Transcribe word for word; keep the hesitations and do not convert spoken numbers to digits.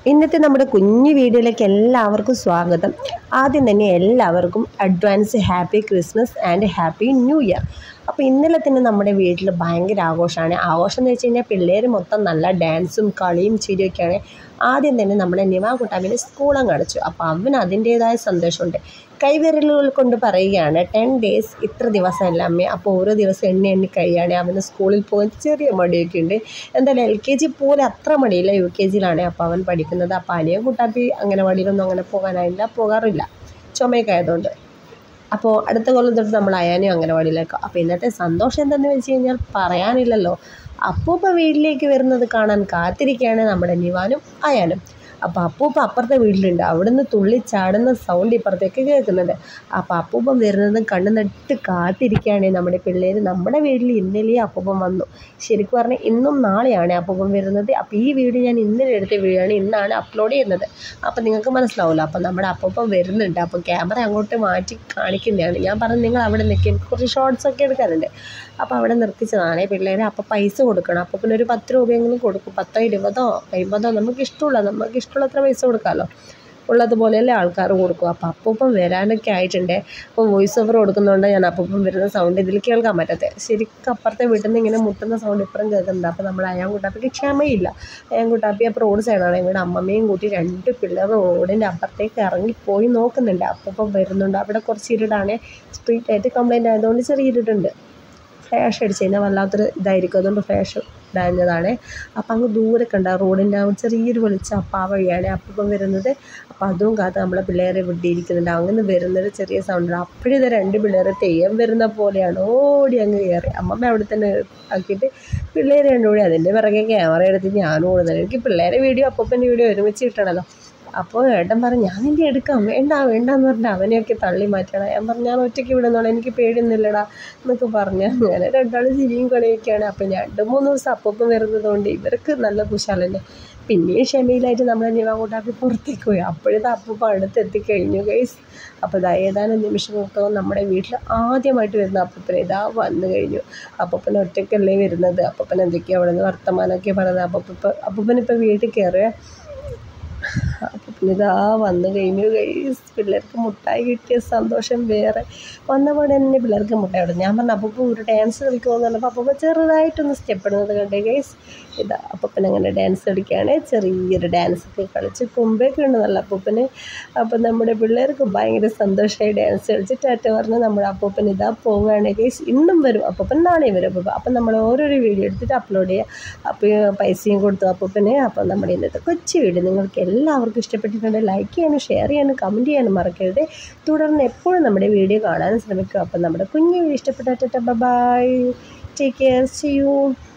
ഇന്നത്തെ നമ്മുടെ കുഞ്ഞു വീഡിയോയിലേക്ക് എല്ലാവർക്കും സ്വാഗതം. ആദ്യം തന്നെ എല്ലാവർക്കും advance happy Christmas and happy new year. അപ്പോൾ ഇന്നലെ തന്നെ നമ്മുടെ വീട്ടിൽ ഭയങ്കര ആഘോഷമാണ്. ആഘോഷം എന്ന് വെച്ച് കഴിഞ്ഞാൽ പിള്ളേർ മൊത്തം നല്ല ഡാൻസും കളിയും ചിരിയൊക്കെയാണ്. ആദ്യം തന്നെ നമ്മുടെ നിവാ കുട്ടാവിന് സ്കൂളും കാണിച്ചു. അപ്പോൾ അവന് അതിൻ്റേതായ സന്തോഷമുണ്ട്. കൈവിരലുകൾ കൊണ്ട് പറയുകയാണ്, ടെൻ ഡേയ്സ് ഇത്ര ദിവസമല്ല അമ്മേ. അപ്പോൾ ഓരോ ദിവസം എണ്ണി എണ്ണി കഴിയാണ്. അവന് സ്കൂളിൽ പോകാൻ ചെറിയ മടിയൊക്കെ ഉണ്ട്. എന്തായാലും എൽ കെ ജി പോലെ അത്ര മടിയില്ല, യു കെ ജിയിലാണ് അപ്പോൾ അവൻ പഠിക്കുന്നത്. അപ്പോൾ അനിയൻ കുട്ടാപ്പി അങ്ങനെ വടിയിലൊന്നും അങ്ങനെ പോകാനായില്ല, പോകാറില്ല ചുമയൊക്കെ ആയതുകൊണ്ട്. അപ്പോൾ അടുത്ത കൊല്ലം തൊട്ട് നമ്മൾ അയാനും അങ്ങനെ വടിയിലേക്കും. അപ്പോൾ ഇന്നത്തെ സന്തോഷം എന്തെന്ന് വെച്ച് കഴിഞ്ഞാൽ പറയാനില്ലല്ലോ. അപ്പൂപ്പ വീട്ടിലേക്ക് വരുന്നത് കാണാൻ കാത്തിരിക്കുകയാണ് നമ്മുടെ നിവാനും അയാനും. അപ്പോൾ അപ്പൂപ്പ അപ്പുറത്തെ വീട്ടിലുണ്ട്. അവിടുന്ന് തുള്ളി ചാടുന്ന സൗണ്ട് ഇപ്പുറത്തേക്ക് കേൾക്കുന്നുണ്ട്. അപ്പോൾ അപ്പൂപ്പൻ വരുന്നതും കണ്ണു നട്ട് കാത്തിരിക്കുകയാണ് നമ്മുടെ പിള്ളേർ. നമ്മുടെ വീട്ടിൽ ഇന്നലെ അപ്പൂപ്പൻ വന്നു. ശരിക്കും പറഞ്ഞാൽ ഇന്നും നാളെയാണ് അപ്പൂപ്പൻ വരുന്നത്. അപ്പോൾ ഈ വീഡിയോ ഞാൻ ഇന്നലെ എടുത്ത വീഡിയോ ആണ്, ഇന്നാണ് അപ്ലോഡ് ചെയ്യുന്നത്. അപ്പോൾ നിങ്ങൾക്ക് മനസ്സിലാവില്ല. അപ്പോൾ നമ്മുടെ അപ്പൂപ്പൻ വരുന്നുണ്ട്. അപ്പോൾ ക്യാമറ അങ്ങോട്ട് മാറ്റി കാണിക്കുന്നതാണ്. ഞാൻ പറഞ്ഞു നിങ്ങൾ അവിടെ നിൽക്കും, കുറച്ച് ഷോർട്സ് ഒക്കെ എടുക്കാറുണ്ട്. അപ്പോൾ അവിടെ നിർത്തിച്ചതാണ് പിള്ളേരെ. അപ്പോൾ പൈസ കൊടുക്കണം. അപ്പോൾ പിന്നെ ഒരു പത്ത് രൂപയെങ്കിലും കൊടുക്കും. പത്തോ ഇരുപതോ അമ്പതോ നമുക്ക് ഇഷ്ടമുള്ള നമുക്ക് ഇഷ്ടമുള്ളത്ര പൈസ കൊടുക്കാമല്ലോ. ഉള്ളതുപോലെയല്ലേ ആൾക്കാർ കൊടുക്കും. അപ്പോൾ അപ്പൂപ്പൻ വരാനൊക്കെ ആയിട്ടുണ്ട്. അപ്പോൾ വോയിസ് ഓവർ കൊടുക്കുന്നതുകൊണ്ട് ഞാൻ അപ്പൂപ്പൻ വരുന്ന സൗണ്ട് ഇതിൽ കേൾക്കാൻ പറ്റാത്തത്. ശരിക്കും അപ്പുറത്തെ വീട്ടിൽ നിന്ന് ഇങ്ങനെ മുട്ടുന്ന സൗണ്ട് ഇപ്പുറം കേൾക്കുന്നുണ്ട്. അപ്പോൾ നമ്മൾ അയാൻ കുട്ടാപ്പിക്ക് ക്ഷമയില്ല. അയാൻ കുട്ടാപ്പി അപ്പോൾ റോഡ് സൈഡാണ്. ഇവിടെ അമ്മമ്മയും കൂട്ടി രണ്ട് പിള്ളേർ റോഡിൻ്റെ അപ്പുറത്തേക്ക് ഇറങ്ങിപ്പോയി നോക്കുന്നുണ്ട്. അപ്പൂപ്പൻ വരുന്നുണ്ട്. അവിടെ കുറച്ച് ഇരുടാണ്. സ്ട്രീറ്റ് ആയിട്ട് കംപ്ലൈൻറ്റ് ആയതുകൊണ്ട് ചെറിയ ഇരുട്ടുണ്ട്. ഫ്ലാഷ് അടിച്ച് കഴിഞ്ഞാൽ വല്ലാത്തൊരു ഇതായിരിക്കും. അതുകൊണ്ട് ഫ്ലാഷ് ഇടാഞ്ഞതാണ്. അപ്പോൾ അങ്ങ് ദൂരെ കണ്ട റോഡിൻ്റെ ആ ചെറിയൊരു വെളിച്ചം. അപ്പോൾ ആ വഴിയാണ് അപ്പം വരുന്നത്. അപ്പോൾ അതും കാത്ത് നമ്മളെ പിള്ളേരെ വിട്ടിരിക്കുന്നുണ്ട്. അങ്ങനെ വരുന്നൊരു ചെറിയ സൗണ്ട്. അപ്പോഴിത് രണ്ട് പിള്ളേർ തെയ്യം വരുന്ന പോലെയാണ് ഓടി അങ്ങ് കയറി. അമ്മമ്മ അവിടെ തന്നെ ആക്കിയിട്ട് പിള്ളേർ രണ്ടുകൂടി അതിൻ്റെ പിറകെ ക്യാമറ എടുത്ത് ഞാനും ഓടുന്നത്. എനിക്ക് പിള്ളേരെ വീഡിയോ അപ്പൂപ്പൻ്റെ വീഡിയോ ഒരുമിച്ച് കിട്ടണമല്ലോ. അപ്പോൾ ഏട്ടൻ പറഞ്ഞു ഞാൻ നിൻ്റെ എടുക്കാം, വേണ്ട വേണ്ടെന്ന് പറഞ്ഞാൽ അവനെയൊക്കെ തള്ളി മാറ്റണം. ഞാൻ പറഞ്ഞു ഞാൻ ഒറ്റയ്ക്ക് വിടുന്നോളാം, എനിക്ക് പേടിയൊന്നുമില്ലടാ എന്നൊക്കെ പറഞ്ഞ് അങ്ങനെ രണ്ടാൾ ചിരിയും കളിയൊക്കെയാണ്. അപ്പോൾ രണ്ട് മൂന്ന് ദിവസം അപ്പൂപ്പൻ വരുന്നതുകൊണ്ട് ഇവർക്ക് നല്ല കുശാലന്നെ. പിന്നെയും ക്ഷമയിലായിട്ട് നമ്മളെ നിവാ കുട്ടാപ്പി പുറത്തേക്ക് പോയി. അപ്പോഴത്തെ അപ്പൂപ്പ അടുത്തെത്തിക്കഴിഞ്ഞു ഗൈസ്. അപ്പോൾ ഇതാ ഏതാനും നിമിഷങ്ങൾക്കകം നമ്മുടെ വീട്ടിൽ ആദ്യമായിട്ട് വരുന്ന അപ്പൂപ്പൻ ഇതാ വന്നു കഴിഞ്ഞു. അപ്പൂപ്പൻ ഒറ്റയ്ക്കല്ലേ വരുന്നത്. അപ്പൂപ്പൻ എന്തൊക്കെയാണ് അവിടെ നിന്ന് വർത്തമാനമൊക്കെ പറയുന്നത്. അപ്പൂപ്പ അപ്പൂപ്പനിപ്പോൾ വീട്ടിൽ കയറുക. അപ്പോൾ പിന്നെ ഇതാ വന്നു കഴിഞ്ഞു ഗൈസ്. പിള്ളേർക്ക് മുട്ടായി കിട്ടിയ സന്തോഷം വേറെ. വന്നപാടെ തന്നെ പിള്ളേർക്ക് മുട്ടായി കൊടുത്തു. ഞാൻ പറഞ്ഞു അപ്പൂപ്പ ഒരു ഡാൻസ് കളിക്കുമെന്ന് പറഞ്ഞപ്പോൾ അപ്പൂപ്പ ചെറുതായിട്ടൊന്ന് സ്റ്റെപ്പ് ഇടുന്നത് കണ്ടേ ഗൈസ്. ഇതാ അപ്പൂപ്പൻ അങ്ങനെ ഡാൻസ് കളിക്കുകയാണ്. ചെറിയൊരു ഡാൻസൊക്കെ കളിച്ച് കുമ്പൊക്കെ ഉണ്ട് നല്ല അപ്പൂപ്പന്. അപ്പോൾ നമ്മുടെ പിള്ളേർക്ക് ഭയങ്കര സന്തോഷമായി ഡാൻസ് കളിച്ച് ടാറ്റ പറഞ്ഞ് നമ്മുടെ അപ്പൂപ്പൻ ഇതാ പോവുകയാണ് ഗൈസ്. ഇന്നും വരും അപ്പൂപ്പൻ, നാളെയും വരും അപ്പൂപ്പൻ. അപ്പം നമ്മൾ ഓരോരോ വീഡിയോ എടുത്തിട്ട് അപ്ലോഡ് ചെയ്യുക. അപ്പോൾ പൈസയും കൊടുത്തു അപ്പൂപ്പന്. അപ്പോൾ നമ്മുടെ ഇന്നത്തെ കൊച്ചു വീഡിയോ നിങ്ങൾക്ക് എല്ലാവർക്കും ഇഷ്ടപ്പെട്ടിട്ടുണ്ടെങ്കിൽ ലൈക്ക് ചെയ്യാനും ഷെയർ ചെയ്യാനും കമൻറ്റ് ചെയ്യാനും മറക്കരുത്. തുടർന്ന് എപ്പോഴും നമ്മുടെ വീഡിയോ കാണാനും ശ്രമിക്കുക. അപ്പം നമ്മുടെ കുഞ്ഞു വീഡിയോ ഇഷ്ടപ്പെട്ടാൽ bye, take care, see U.